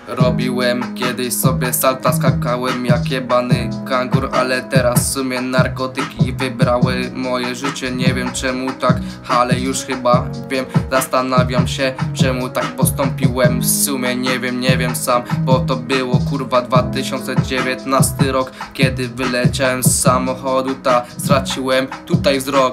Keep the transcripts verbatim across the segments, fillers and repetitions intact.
robiłem. Kiedyś sobie salta skakałem jak jebany kangur, ale teraz w sumie narkotyki wybrały moje życie. Nie wiem czemu tak, ale już chyba wiem. Zastanawiam się, czemu tak postąpiłem. W sumie nie wiem, nie wiem sam, bo to było kurwa dwa tysiące dziewiętnasty rok, kiedy wyleciałem z samochodu, ta straciłem tutaj wzrok.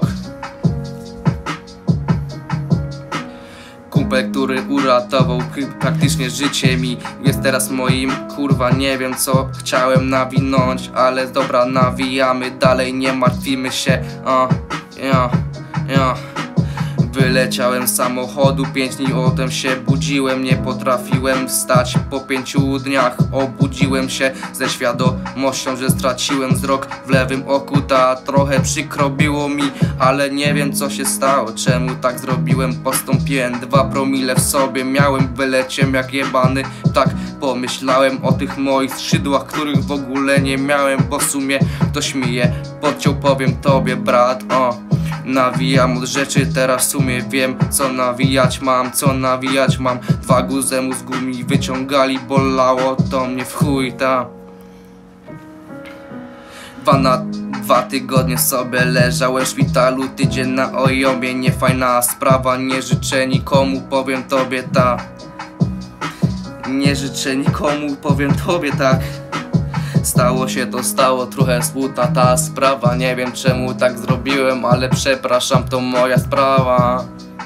Kumpel, który uratował praktycznie życie mi, jest teraz moim, kurwa nie wiem co chciałem nawinąć, ale dobra, nawijamy dalej, nie martwimy się. uh, yeah, yeah. Wyleciałem z samochodu, pięć dni potem się budziłem, nie potrafiłem wstać. Po pięciu dniach obudziłem się ze świadomością, że straciłem wzrok w lewym oku. Ta trochę przykro było mi, ale nie wiem co się stało, czemu tak zrobiłem. Postąpiłem, dwa promile w sobie miałem, wyleciałem jak jebany tak. Pomyślałem o tych moich skrzydłach, których w ogóle nie miałem, bo w sumie ktoś mi je podciął, powiem tobie brat. o Nawijam od rzeczy, teraz w sumie wiem co nawijać mam, co nawijać mam. Dwa guzy mózgu mi wyciągali, bolało to mnie w chuj, ta. Dwa na dwa tygodnie sobie leżałem w szpitalu, tydzień na ojomie, niefajna sprawa, nie życzę nikomu, powiem tobie ta. Nie życzę nikomu, powiem tobie tak. Stało się to stało, trochę smutna ta sprawa. Nie wiem czemu tak zrobiłem, ale przepraszam, to moja sprawa.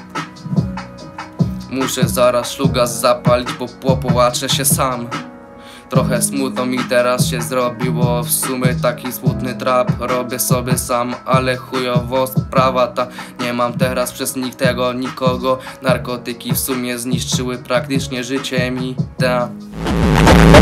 Muszę zaraz szluga zapalić, bo popłaczę się sam. Trochę smutno mi teraz się zrobiło, w sumie taki smutny trap robię sobie sam, ale chujowo sprawa ta. Nie mam teraz przez nikt tego nikogo, narkotyki w sumie zniszczyły praktycznie życie mi, ta.